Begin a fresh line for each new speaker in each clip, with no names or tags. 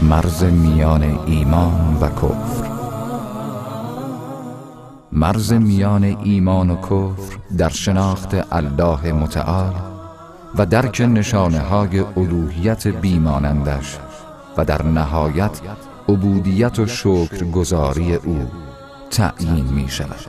مرز میان ایمان و کفر. مرز میان ایمان و کفر در شناخت الله متعال و درک نشانه‌های الوهیت بیمانندش و در نهایت عبودیت و شکرگزاری او تعیین می شود.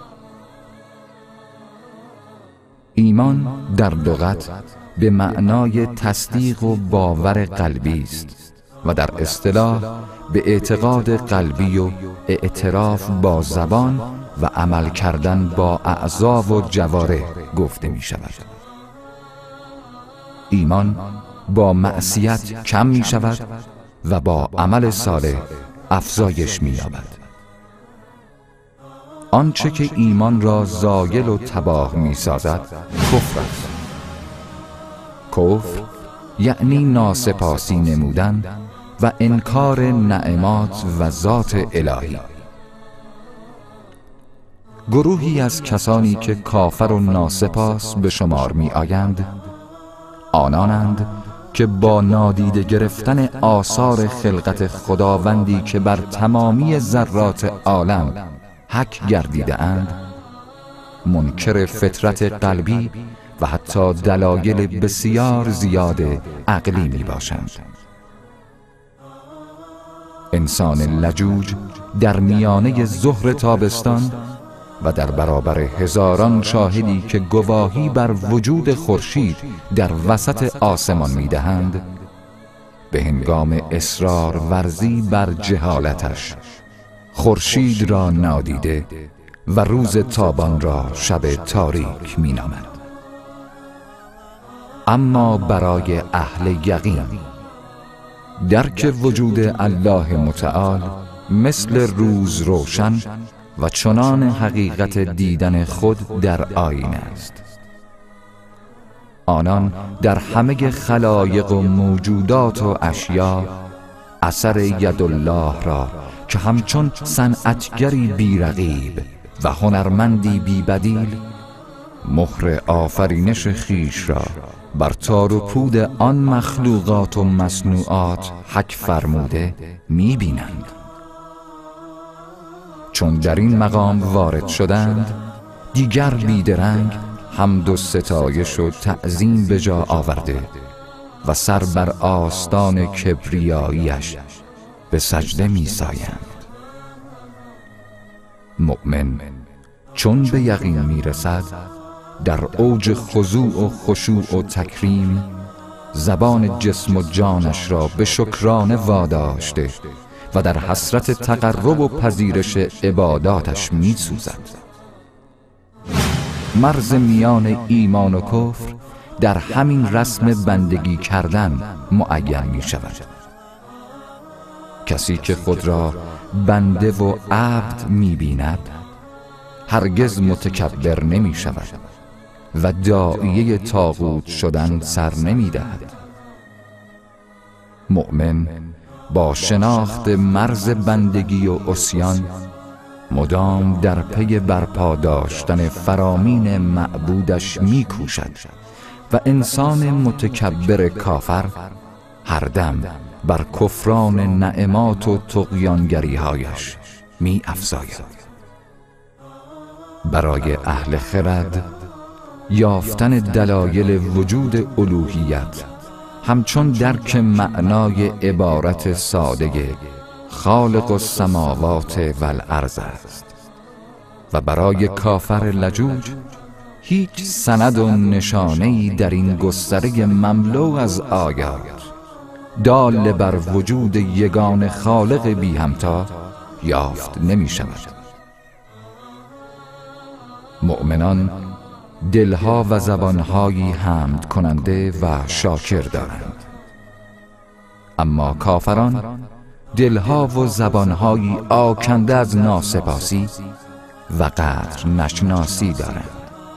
ایمان در لغت به معنای تصدیق و باور قلبی است و در اصطلاح به اعتقاد قلبی و اعتراف با زبان و عمل کردن با اعضا و جوارح گفته می شود. ایمان با معصیت کم می شود و با عمل صالح افزایش می یابد. آنچه که ایمان را زایل و تباه می سازد کفر است. کفر یعنی ناسپاسی نمودن و انکار نعمات و ذات الهی. گروهی از کسانی که کافر و ناسپاس به شمار می آیند آنانند که با نادیده گرفتن آثار خلقت خداوندی که بر تمامی ذرات عالم حک گردیده اند منکر فطرت قلبی و حتی دلایل بسیار زیاد عقلی می باشند. انسان لجوج در میانه ظهر تابستان و در برابر هزاران شاهدی که گواهی بر وجود خورشید در وسط آسمان می‌دهند به هنگام اصرار ورزی بر جهالتش خورشید را نادیده و روز تابان را شب تاریک می‌نامد. اما برای اهل یقین درک وجود الله متعال مثل روز روشن و چنان حقیقت دیدن خود در آینه است. آنان در همه خلایق و موجودات و اشیا اثر یدالله را که همچون صنعتگری بی‌رقیب و هنرمندی بی‌بدیل مهر آفرینش خیش را بر تار و پود آن مخلوقات و مصنوعات حک فرموده می‌بینند. چون در این مقام وارد شدند دیگر بیدرنگ حمد و ستایش و تعظیم به جا آورده و سر بر آستان کبریاییش به سجده می‌سایند. مؤمن چون به یقین می‌رسد در اوج خضوع و خشوع و تکریم زبان جسم و جانش را به شکرانه واداشته و در حسرت تقرب و پذیرش عباداتش می‌سوزد. مرز میان ایمان و کفر در همین رسم بندگی کردن معین می‌شود. کسی که خود را بنده و عبد می‌بیند هرگز متکبر نمی‌شود و داعیه طاغوت شدن سر نمی‌دهد. مؤمن با شناخت مرز بندگی و عصیان مدام در پی برپا داشتن فرامین معبودش می‌کوشد و انسان متکبر کافر هر دم بر کفران نعمات و طغیانگری‌هایش می‌افزاید. برای اهل خرد یافتن دلایل وجود الوهیت همچون درک معنای عبارت ساده خالق السماوات والارض است و برای کافر لجوج هیچ سند و نشانه‌ای در این گستره مملو از آیات دال بر وجود یگان خالق بی همتا یافت نمی شود. مؤمنان دلها و زبانهایی حمد کننده و شاکر دارند، اما کافران دلها و زبانهایی آکنده از ناسپاسی و قدر نشناسی دارند.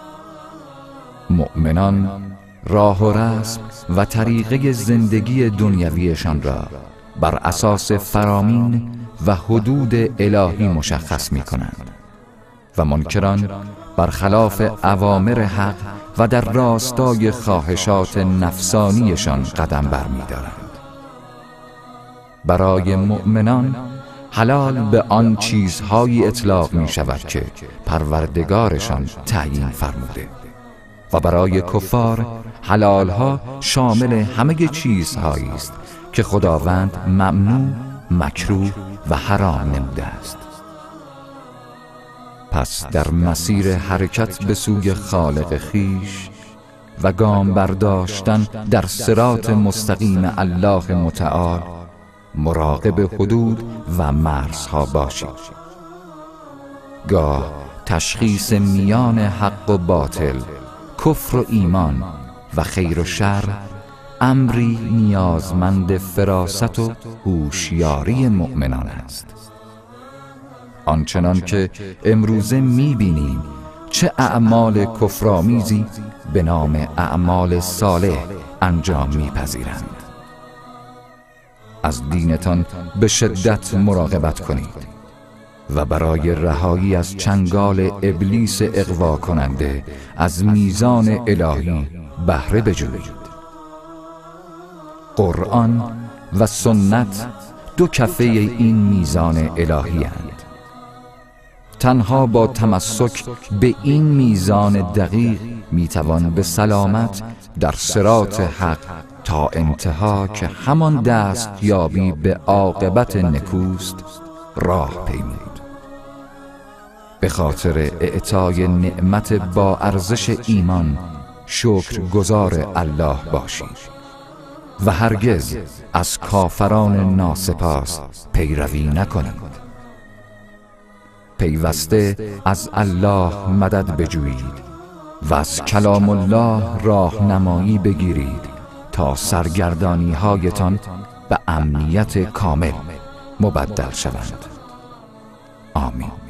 مؤمنان راه و رسم و طریقه زندگی دنیویشان را بر اساس فرامین و حدود الهی مشخص می کنند و منکران برخلاف اوامر حق و در راستای خواهشات نفسانیشان قدم برمی‌دارند. برای مؤمنان حلال به آن چیزهایی اطلاق می شود که پروردگارشان تعیین فرموده و برای کفار حلالها شامل همه چیزهایی است که خداوند ممنوع، مکروه و حرام نموده است. پس در مسیر حرکت به سوی خالق خیش و گام برداشتن در صراط مستقیم الله متعال مراقب حدود و مرزها باشید. گاه تشخیص میان حق و باطل، کفر و ایمان و خیر و شر امری نیازمند فراست و هوشیاری مؤمنان است. آنچنان که امروزه می‌بینیم چه اعمال کفرآمیزی به نام اعمال صالح انجام می‌پذیرند. از دینتان به شدت مراقبت کنید و برای رهایی از چنگال ابلیس اغوا کننده از میزان الهی بهره بجویید. قرآن و سنت دو کفه این میزان الهی اند. تنها با تمسک به این میزان دقیق میتوان به سلامت در صراط حق تا انتها که همان دستیابی به عاقبت نکوست راه پیمود. به خاطر اعطای نعمت با ارزش ایمان شکرگزار الله باشید و هرگز از کافران ناسپاس پیروی نکنید. پیوسته از الله مدد بجویید و از کلام الله راهنمایی بگیرید تا سرگردانی هایتان به امنیت کامل مبدل شوند. آمین.